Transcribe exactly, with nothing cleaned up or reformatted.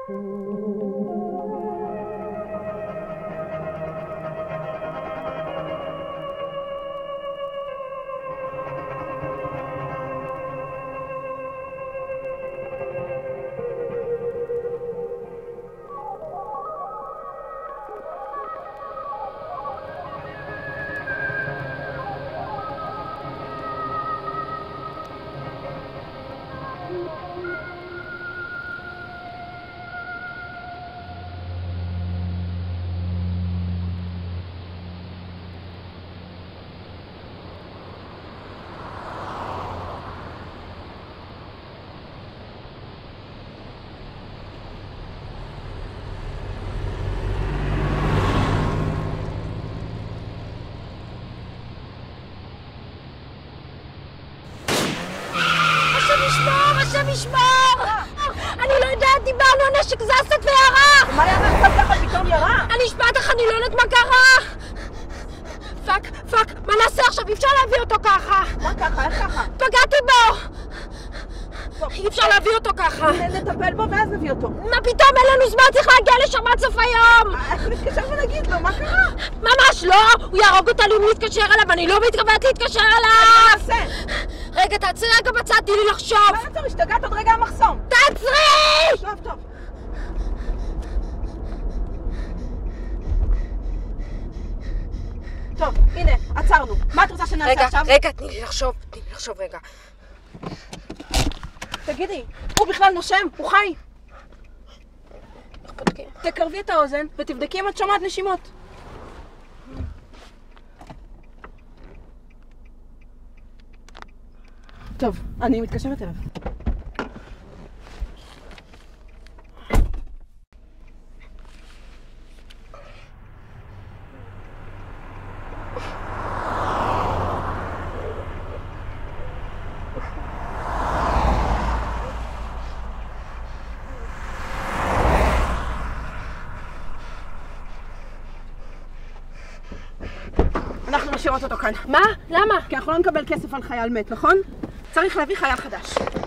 השם ישמור! אני לא יודעת, דיברנו על נשק זסת וירה! מה ירה? עכשיו ככה פתאום ירה? אני אשפט לך, אני לא יודעת מה קרה! פאק, פאק, מה נעשה עכשיו? אי אפשר להביא אותו ככה! מה ככה? איך ככה? פגעתי בו! אי אפשר להביא אותו ככה! נטפל בו ואז נביא אותו. מה פתאום? אין לנו זמן, צריך להגיע לשם עד סוף היום! איך נתקשר ונגיד לו? מה קרה? ממש לא! הוא יהרוג אותנו אם נתקשר אליו, אני לא מתכוונת להתקשר אליו! מה נעשה? רגע, תעצרי רגע בצד, תני לי לחשוב! מה נעצור? השתגעת עוד רגע המחסום! תעצרי! טוב, טוב. טוב, הנה, עצרנו. מה את רוצה שנעשה רגע, עכשיו? רגע, תני לי לחשוב, תני לי לחשוב רגע. תגידי, הוא בכלל נושם? הוא חי? איך בודקים? תקרבי את האוזן ותבדקי אם את שומעת נשימות. טוב, אני מתקשרת אליו. אנחנו נשאירות אותו כאן. מה? למה? כי אנחנו לא נקבל כסף על חייל מת, נכון? צריך להביא חייל חדש.